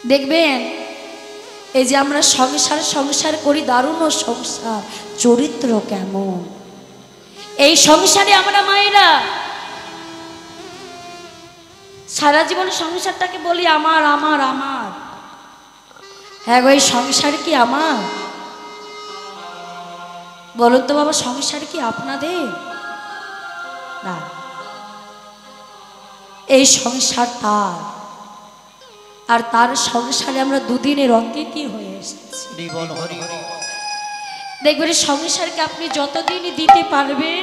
দেখবেন এই যে আমরা সংসার সংসার করি, দারুণ সংসার, চরিত্র কেমন। এই সংসারে আমরা মায়েরা সারা জীবন সংসারটাকে বলি আমার আমার আমার। হ্যাঁ গো, এই সংসার কি আমার? বলুন তো বাবা, সংসার কি আপনাদের? না, এই সংসার তার, আর তার সংসারে আমরা দুদিনের অঙ্গে কি হয়ে এসেছি। দেখবেন সংসারকে আপনি যতদিনই দিতে পারবেন,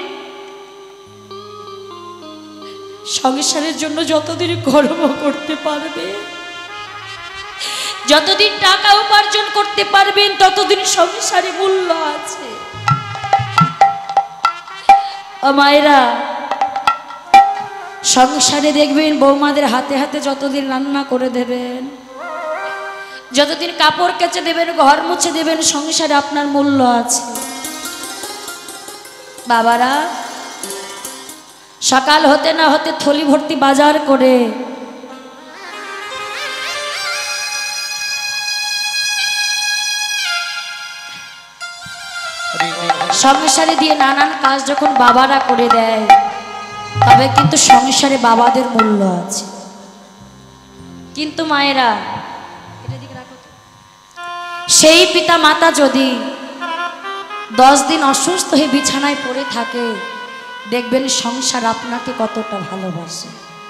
সংসারের জন্য যতদিন কর্ম করতে পারবে, যতদিন টাকা উপার্জন করতে পারবেন, ততদিন সংসারে মূল্য আছে। ও মায়েরা, সংসারে দেখবেন বৌমাদের হাতে হাতে যতদিন রান্না করে দেবেন, যতদিন কাপড় কেচে দেবেন, ঘর মুছে দেবেন, সংসারে আপনার মূল্য আছে। বাবারা সকাল হতে না হতে থলি ভর্তি বাজার করে সংসারে দিয়ে নানান কাজ যখন বাবারা করে দেয়, তবে কিন্তু সংসারে বাবাদের মূল্য আছে। কিন্তু মায়েরা, সেই পিতা মাতা যদি 10 দিন অসুস্থ হয়ে বিছানায় পড়ে থাকে, দেখবেন সংসার আপনাকে কতটা ভালোবাসে।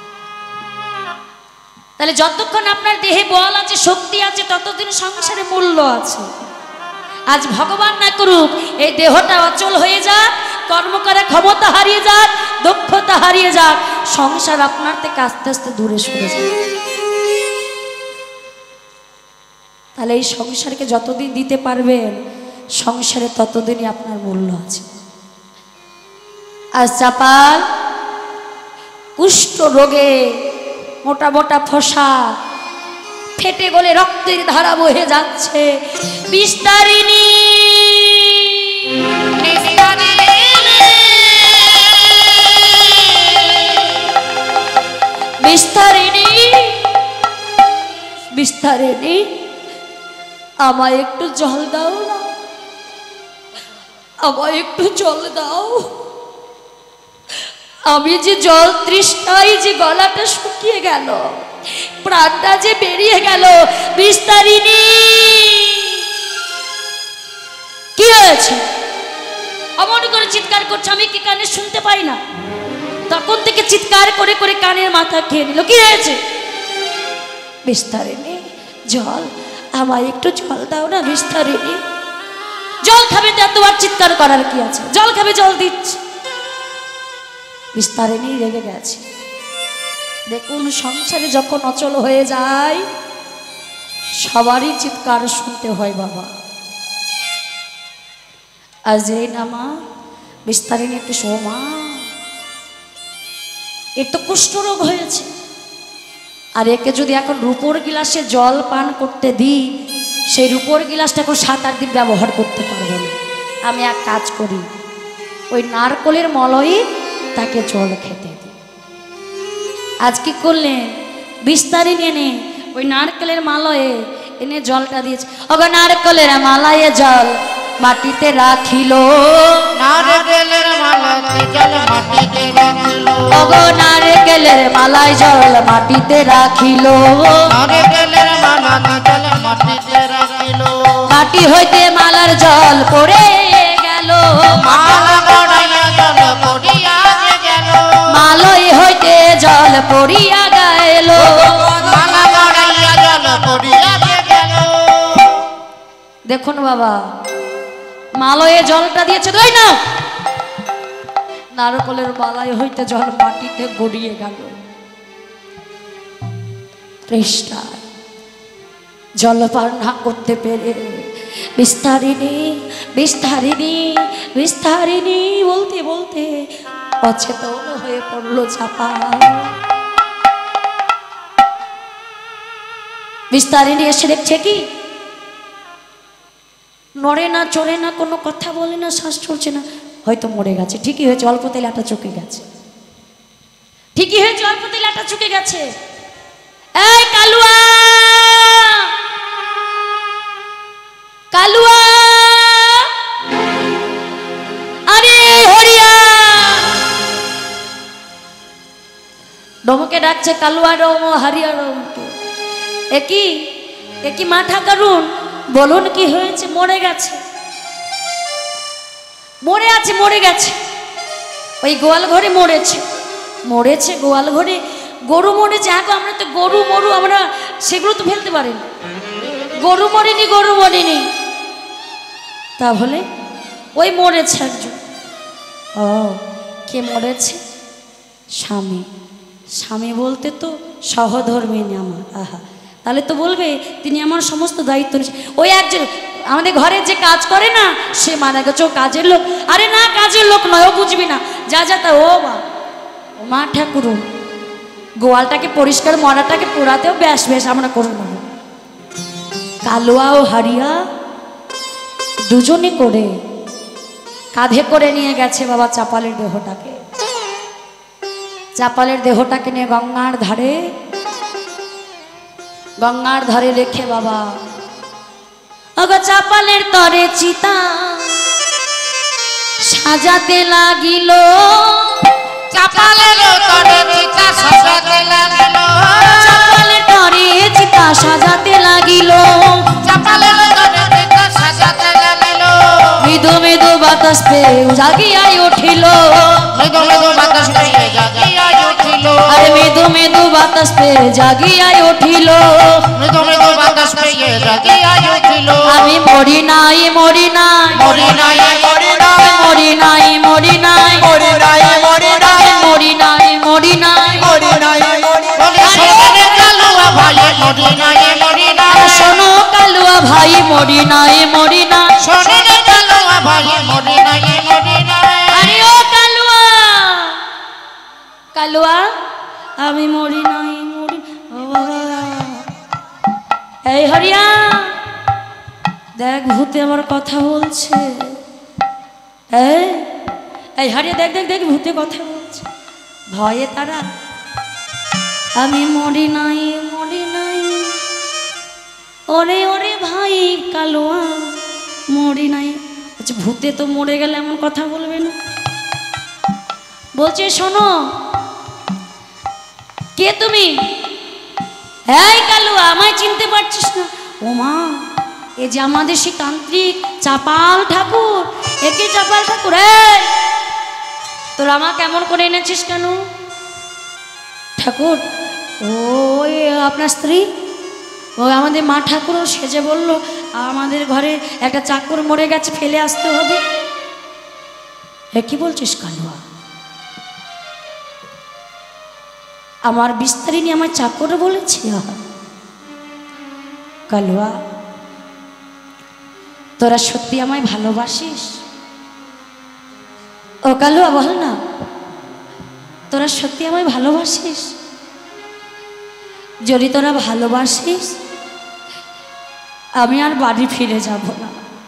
তাহলে যতক্ষণ আপনার দেহে বল আছে, শক্তি আছে, ততদিন সংসারে মূল্য আছে। আজ ভগবান না করুক এই দেহটা অচল হয়ে যাক, কর্ম করার ক্ষমতা হারিয়ে যাক, দক্ষতা হারিয়ে যাক, সংসার আপনার থেকে আস্তে আস্তে দূরে সরে যাবে। তাহলে এই সংসারকে যতদিন দিতে পারবেন, সংসারে ততদিনই আপনার মূল্য আছে। আজ চাপাল কুষ্ঠ রোগে মোটা মোটা ফসা ফেটে গলে রক্তের ধারা বহে যাচ্ছে, বিস্তারিণী বিস্তারিণী বিস্তারিণী, আমায় একটু জল দাও না, আমায় একটু জল দাও। আমি যে জল তৃষ্ণায় যে গলাটা শুকিয়ে গেল, প্রাণটা যে বেরিয়ে গেল, বিস্তারিণী কি হয়েছে? অমন করে চিৎকার করছে, আমি কি কানে শুনতে পাই না? তখন থেকে চিৎকার করে করে কানের মাথা খেয়ে নিল। কি হয়েছে? বিস্তারিণী জল, আমায় একটু জল দাও না বিস্তারিণী। জল খাবে তো এতবার চিৎকার করার কি আছে? জল খাবে, জল দিচ্ছে। বিস্তারিণী রেগে গেছে। দেখুন, সংসারে যখন অচল হয়ে যায়, সবারই চিৎকার শুনতে হয় বাবা। আজ এই না মা, বিস্তারিণী একটু শো মা, এর তো কুষ্ঠরোগ হয়েছে, আর একে যদি এখন রূপোর গিলাসে জল পান করতে দিই, সেই রূপোর গিলাসটা এখন 7-8 দিন ব্যবহার করতে পারবো না। আমি এক কাজ করি, ওই নারকলের মলয়ে তাকে জল খেতে দিই। আজ কি করলেন? বিস্তারিণী এনে ওই নারকেলের মালয়ে এনে জলটা দিয়েছে। ওগো নারকেলের মালায় জল মাটিতে রাখিল, নারকেলের মালাতে জল মাটিতে রাখিল, ওগো নারকেলের মালায় জল মাটিতে রাখিল, নারকেলের মালাতে জল মাটিতে রাখিল, মাটি হইতে মালার জল পড়ে গেল, মালা গড়াইয়া জল পড়িয়া গেল, মালয় হইতে জল পড়িয়া গেল, মালা গড়াইয়া জল পড়িয়া গেল। দেখুন বাবা, মালয়ে জলটা দিয়েছে, তাই না? নারকলের মালায় হইতে জল মাটিতে গড়িয়ে গেল। তৃষ্ণায় জল পান না করতে পেরে বিস্তারিণী বিস্তারিণী বিস্তারিণী বলতে বলতে অচেতন হয়ে পড়লো চাপা। বিস্তারিণী এসে দেখছে কি নড়ে না, চড়ে না, কোনো কথা বলে না, শ্বাস চলছে না, হয়তো মরে গেছে। ঠিকই হয়েছে, অল্পতে লাটা চুকে গেছে। ঠিকই হয়েছে, অল্পতে লাটা চুকে গেছে। এই কালুয়া, ডাকছে কালুয়া রম হারিয়া রম। একই মাথা কারুন, বলুন কি হয়েছে? মরে গেছে, মরে গেছে। ওই গোয়াল ঘরে মরেছে গোয়াল ঘরে। গরু মরেছে। এখন আমরা তো গরু মরু আমরা সেগুলো তো ফেলতে পারি না। গরু মরেনি। তাহলে ওই মরেছে একজন। ও, কে মরেছে? স্বামী বলতে তো সহধর্মিনী আমার। আহা, তাহলে তো বলবে তিনি আমার সমস্ত দায়িত্ব নিয়েছে। ওই একজন আমাদের ঘরে যে কাজ করে না, সে মারা গেছে, ও কাজের লোক। আরে না, কাজের লোক নয়, ও বুঝবি না। যা তা ও মা ঠাকুরুন, গোয়ালটাকে পরিষ্কার, মরাটাকে পোড়াতেও বেশ আমরা করব। কালুয়া ও হারিয়া দুজনে করে কাঁধে করে নিয়ে গেছে বাবা চাপালের দেহটাকে নিয়ে গঙ্গার ধারে রেখে বাবা ওগো চাপালের তরে চিতা সাজাতে লাগিল। চাপালের তরে চিতা সাজাতে লাগিল। চাপালের তরে চিতা সাজাতে লাগিল। চাপালের তরে চিতা সাজাতে লাগিল। মৃদু মৃদু বাতাস পেয়ে জাগিয়াই উঠিল। মৃদু মৃদু বাতাস পেয়ে জাগিয়াই উঠিল। আরে মৃদু মৃদু বাতাস পেয়ে জাগিয়াই উঠিল। মৃদু মৃদু বাতাস পেয়ে জাগিয়াই উঠিল। আমি মরি নাই মরি নাই মরি নাই মরি নাই মরি নাই শোনো কালুয়া ভাই মরি নাই শোনো কালুয়া ভাই মরি নাই শোনো কালুয়া ভাই মরি নাই আরে ও কালুয়া আমি মরি নাই ও বাবা। এই হরিয়া দেখ, ভূতে আমার কথা বলছে। এই হরিয়া দেখ ভূতে কথা বলছে। ভয়ে তারা আমি মরি নাই ওরে ভাই কালুয়া মরি নাই। আচ্ছা, ভূতে তো মরে গেলে এমন কথা বলবে না। বলছে শোনো, কে তুমি? এই কালুয়া, আমায় চিনতে পারছিস না? ও মা, এ যে আমাদের সেই তান্ত্রিক চাপাল ঠাকুর। একে চাপাল ঠাকুর। তোর আমাকে কেমন করে এনেছিস কেন? ঠাকুর, ওই আপনার স্ত্রী, ও আমাদের মা ঠাকুর সেজে বলল আমাদের ঘরে একটা চাকর মরে গেছে, ফেলে আসতে হবে। কি বলছিস কালুয়া? আমার বিস্তারিণী আমার চাকর বলেছি? কালুয়া, তোরা সত্যি আমায় ভালোবাসিস? ও কালুয়া, বল না, তোরা সত্যি আমায় ভালোবাসিস? যদি তোরা ভালোবাসিস, আমি আর বাড়ি ফিরে যাব না।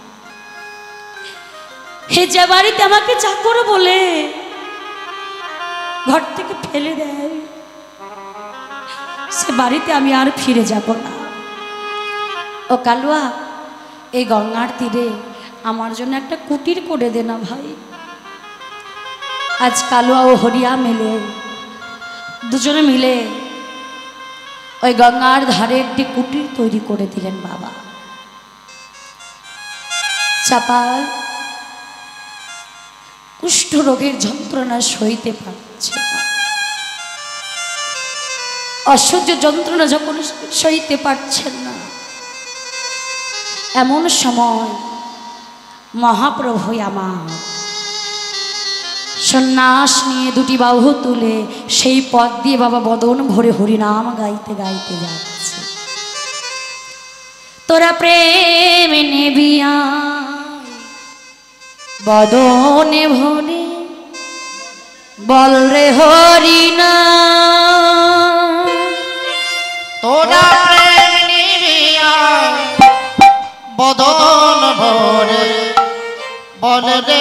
যে বাড়িতে আমাকে চাকর বলে ঘর থেকে ফেলে দেয়, সে বাড়িতে আমি আর ফিরে যাব না। ও কালুয়া, এই গঙ্গার তীরে আমার জন্য একটা কুটির করে দে না ভাই। আজ কালুয়া ও হরিয়া দুজনে মিলে ওই গঙ্গার ধারে একটি কুটির তৈরি করে দিলেন বাবা। চাপাল কুষ্ঠ রোগের যন্ত্রণা সইতে পারছে না। অসহ্য যন্ত্রণা যখন সইতে পারছেন না, এমন সময় মহাপ্রভু আমার সন্ন্যাস নিয়ে দুটি বাহু তুলে সেই পথ দিয়ে বাবা বদন ভরে হরিনাম গাইতে গাইতে যাচ্ছে। তোরা প্রেম নেবিয়া বদনে ভরে বল রে হরিনাম। তোরা প্রেম নিবিয়া বদন ভরে বল রে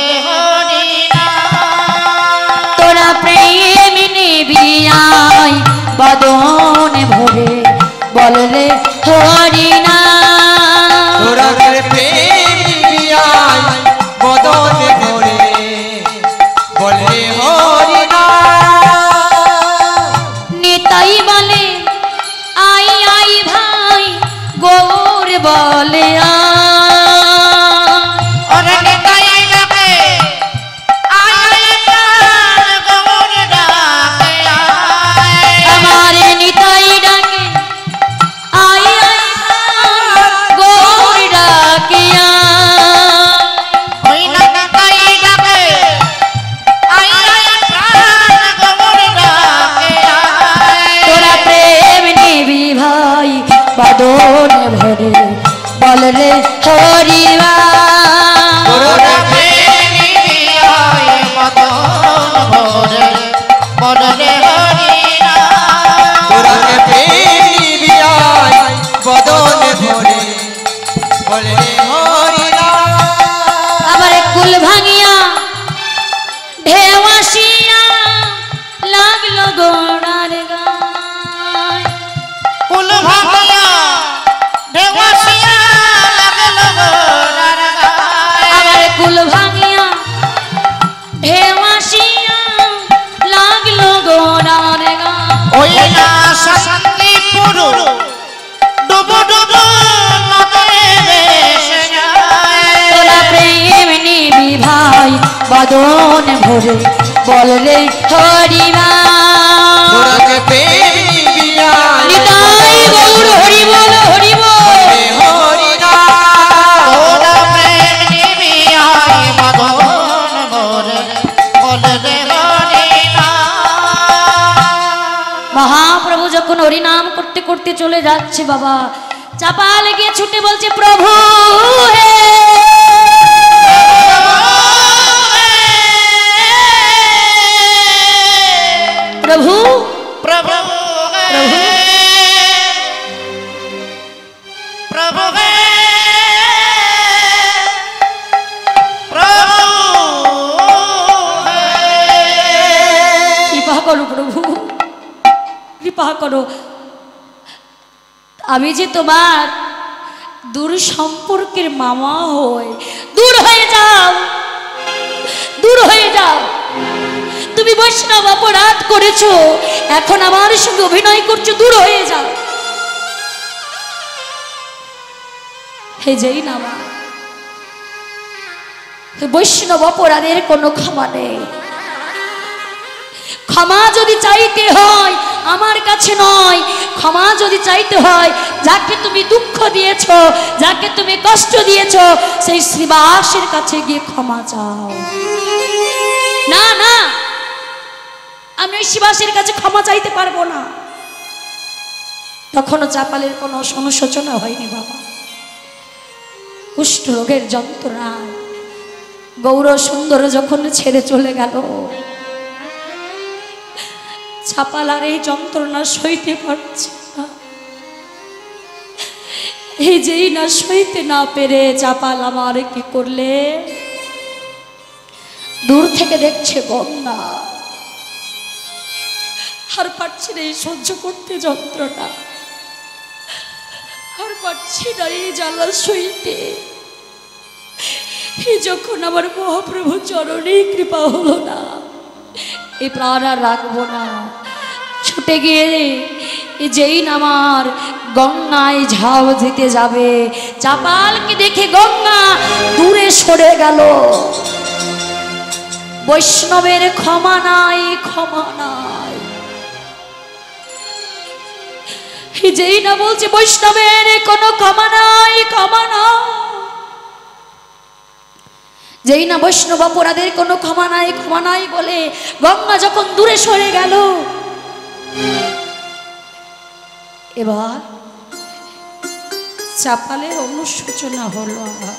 হরিনাম। তোরা প্রেম নিবিয়াই বদনে ভরে বল রে হরিনাম। তোরা প্রেম নিবিয়াই বদনে ভরে বল রে হরিনাম। নিতাই বলে ওরে নিতাই ডাকে আয় আয় প্রাণ গৌর ডাকে আয় আমার নিতাই ডাকে আই আই গৌর ডাকে ওই না নিতাই ডাকে আয় আয় প্রাণ গৌর ডাকে আয় তোরা প্রেম নিবি ভাই বাদন ভরে বল রে হরিবা ওরে প্রেমী আয় মদন ভরে বদলে হরি নাম তোরাকে প্রেমী বিয়ায় বদনে ভরে বলে হরি নাম আবার কুল ভাঙিয়া ঢেউ আসিয়া লাগলো গোড়ার গায় কুল ভাঙিয়া ঢেউয়াশিয়া লাগল গোরার গায় আবার কুল ভাঙিয়া ঢেউ আসিয়া লাগলো গোড়ার গায় ওই না শান্তিপুর ডুবু ডুবু নদে ভেসে যায় তোরা প্রেম নিবি ভাই বদন ভরে বল রে হরিবা তোরাকে প্রেমী বিয়ায় নিতাই গৌর হরি বল হরি বল বলে হরি নাম তোরা প্রেম নিবি আয় মদন ভরে বলে রে হরি নাম মহাপ্রভু যখন হরিনাম করতে করতে চলে যাচ্ছে বাবা চাপাল গিয়ে ছুটে বলছে প্রভু হে প্রভু प्रभु प्रभु। प्रभु प्रभु কৃপা করো প্রভু কৃপা করো আমি যে তোমার দূর সম্পর্কের মামা হই দূর হয়ে যাও দূর হয়ে যাও তুমি বৈষ্ণব অপরাধ করেছো এখন আমার সঙ্গে অভিনয় করছো দূর হয়ে যাও হে যেই নামা হে বৈষ্ণব অপরাধের কোনো ক্ষমা নেই ক্ষমা যদি চাইতে হয় আমার কাছে নয় ক্ষমা যদি চাইতে হয় যাকে তুমি দুঃখ দিয়েছো যাকে তুমি কষ্ট দিয়েছো সেই শ্রীবাসের কাছে গিয়ে ক্ষমা চাও না না আমি ওই শ্রীবাসের কাছে ক্ষমা চাইতে পারবো না তখনও চাপালের কোনো অনুশোচনা হয়নি বাবা কুষ্ঠ রোগের যন্ত্রণায় গৌর সুন্দর যখন ছেড়ে চলে গেল চাপাল আর এই যন্ত্রণা সইতে পারছে না এই যেই না সইতে না পেরে চাপাল আমার কি করলে দূর থেকে দেখছে গঙ্গা আর পারছি না এই সহ্য করতে যন্ত্রণা আর পারছি না এই জ্বালা সইতে এই যখন আমার মহাপ্রভু চরণে কৃপা হলো না এই প্রাণ আর রাখবো না ছুটে গিয়ে যেই নামার গঙ্গায় ঝাঁপ দিতে যাবে চাপালকে দেখে গঙ্গা দূরে সরে গেল বৈষ্ণবের ক্ষমা নাই ক্ষমা নাই যেই না বলছে বৈষ্ণবের কোনো ক্ষমা নাই ক্ষমা নাই যেই না বৈষ্ণব অপরাধের কোনো ক্ষমা নাই বলে গঙ্গা যখন দূরে সরে গেল এবার চাপালের অনুশোচনা হলো আবার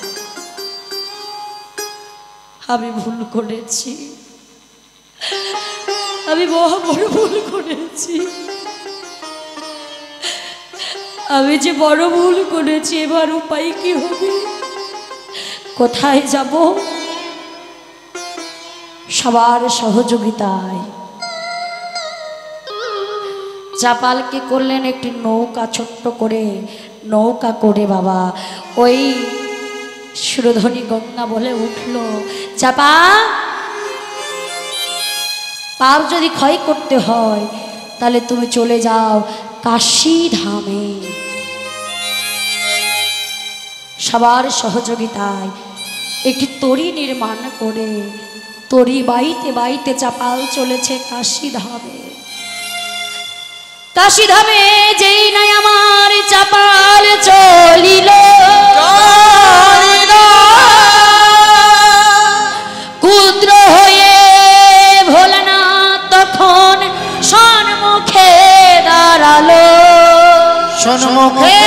আমি ভুল করেছি আমি মহা বড় ভুল করেছি আমি যে বড় ভুল করেছি এবার উপায় কি হবে কোথায় যাব সবার সহযোগিতায় চাপালকে করলেন একটি নৌকা ছোট্ট করে নৌকা করে বাবা ওই সুরধনী গঙ্গা বলে উঠল চাপা পাপ যদি ক্ষয় করতে হয় তাহলে তুমি চলে যাও কাশী ধামে সবার সহযোগিতায় একটি তরি নির্মাণ করে তরি বাইতে বাইতে চাপাল চলেছে কাশীধামে। কাশীধামে যেই নাই আমার চাপাল চলিল, ক্ষুদ্র হয়ে ভোলানাথ তখন সম্মুখে দাঁড়ালো। সম্মুখে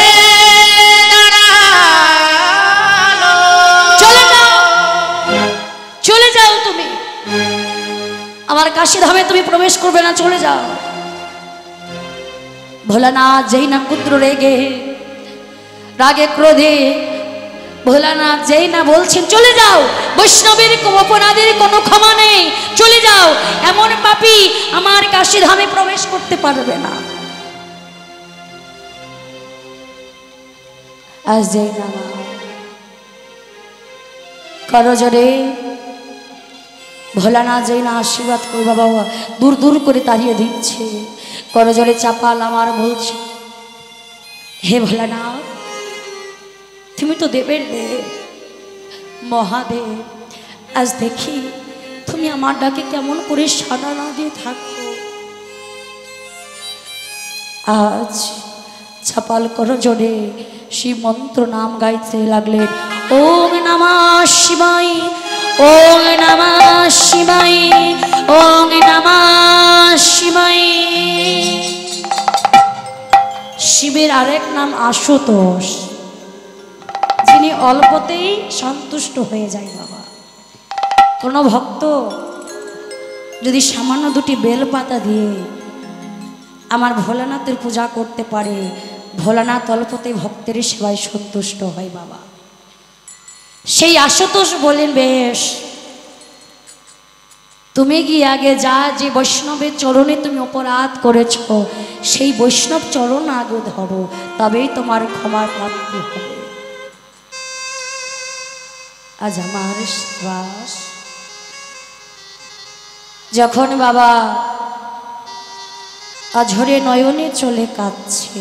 দাঁড়ালো। চলে যাও, চলে যাও, তুমি আমার কাশীধামে তুমি প্রবেশ করবে না, চলে যাও। ভোলানাথ যেই না ক্ষুদ্র রেগে রাগে ক্রোধে ভোলানাথ যেই না বলছেন চলে যাও, বৈষ্ণবের অপরাধের কোনো ক্ষমা নেই, চলে যাও, এমন পাপী আমার কাশীধামে প্রবেশ করতে পারবে না। আজ যেই না করজরে ভোলানাথ যেই না আশীর্বাদ করে বাবা দূর দূর করে তাড়িয়ে দিচ্ছে। করজরে চাপাল আমার বলছে, হে ভোলানাথ, তুমি তো দেবের দেব, মহাদেব, আজ দেখি তুমি আমার ডাকে কেমন করে সাড়া না দিয়ে থাকো। আজ চাপাল করজরে শিব মন্ত্র নাম গাইতে লাগলেন, ওম নমঃ শিবায়, ওম নমঃ শিবায়, ওম নমঃ শিবায়। শিবের আরেক নাম আশুতোষ, যিনি অল্পতেই সন্তুষ্ট হয়ে যায়। বাবা, কোনো ভক্ত যদি সামান্য দুটি বেলপাতা দিয়ে আমার ভোলানাথের পূজা করতে পারে, ভোলানাথ অল্পতেই ভক্তের সেবায় সন্তুষ্ট হয়। বাবা, সেই আশুতোষ বলেন, বেশ, তুমি কি আগে যা যে বৈষ্ণবের চরণে তুমি অপরাধ করেছ সেই বৈষ্ণব চরণ আগে ধরো, তবেই তোমার ক্ষমার প্রাপ্তি হবে। আজ আমার শ্বাস যখন বাবা আঝরে নয়নে চলে কাঁদছে,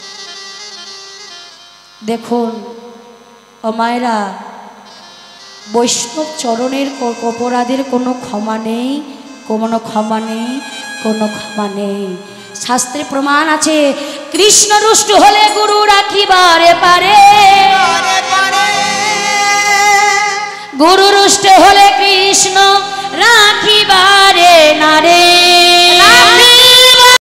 দেখুন ও মায়েরা, বৈষ্ণব চরণের অপরাধের কোনো ক্ষমা নেই, কোনো ক্ষমা নেই, কোনো ক্ষমা নেই। শাস্ত্রে প্রমাণ আছে, কৃষ্ণ রুষ্ট হলে গুরু রাখিবারে পারে, গুরু রুষ্ট হলে